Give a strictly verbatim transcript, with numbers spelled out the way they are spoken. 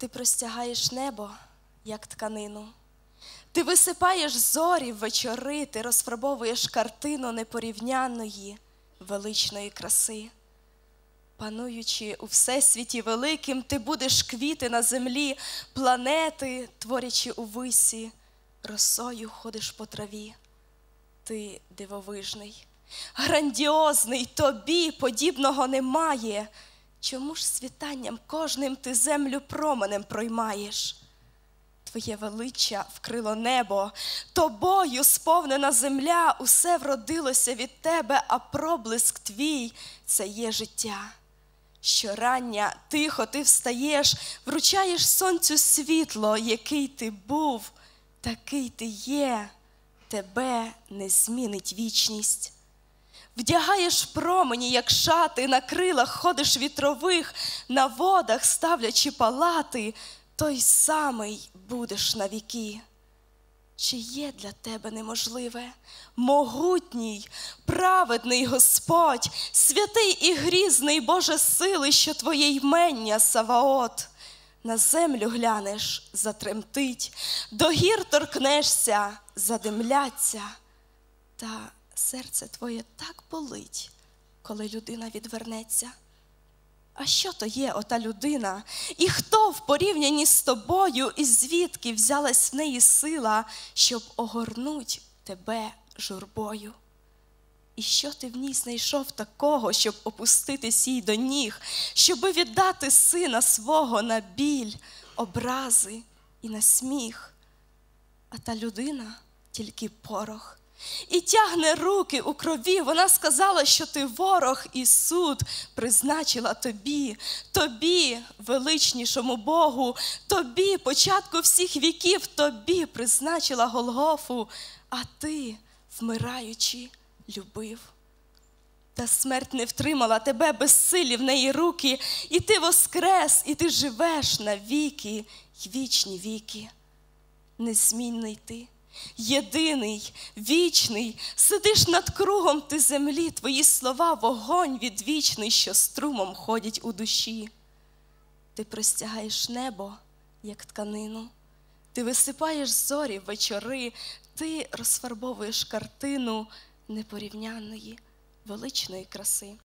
Ти простягаєш небо, як тканину. Ти висипаєш зорі в вечори, ти розфарбовуєш картину непорівнянної, величної краси. Пануючи у всесвіті великим, ти будеш квіти на землі, планети, творячи у висі, росою ходиш по траві. Ти дивовижний, грандіозний, тобі подібного немає. Чому ж світанням кожним ти землю променем проймаєш? Твоє величчя вкрило небо, тобою сповнена земля, усе вродилося від тебе, а проблиск твій – це є життя. Щорання тихо ти встаєш, вручаєш сонцю світло, який ти був, такий ти є, тебе не змінить вічність. Вдягаєш промені, як шати, на крилах ходиш вітрових, на водах ставлячи палати, той самий будеш навіки. Чи є для тебе неможливе? Могутній, праведний Господь, святий і грізний Боже сили, що твоє ймення Саваот. На землю глянеш, затремтить, до гір торкнешся, задимляться. Та серце твоє так болить, коли людина відвернеться. А що то є ота людина? І хто в порівнянні з тобою, і звідки взялась в неї сила, щоб огорнуть тебе журбою? І що ти в ній знайшов такого, щоб опуститись їй до ніг, щоби віддати сина свого на біль, образи і на сміх? А та людина тільки порох. І тягне руки у крові, вона сказала, що ти ворог, і суд призначила тобі, тобі, величнішому Богу, тобі, початку всіх віків, тобі призначила Голгофу, а ти, вмираючи, любив. Та смерть не втримала тебе, безсилі в неї руки, і ти воскрес, і ти живеш на віки й вічні віки. Незмінний ти. Єдиний, вічний, сидиш над кругом ти землі, твої слова – вогонь відвічний, що струмом ходять у душі. Ти простягаєш небо, як тканину, ти висипаєш зорі в вечори, ти розфарбовуєш картину непорівнянної, величної краси.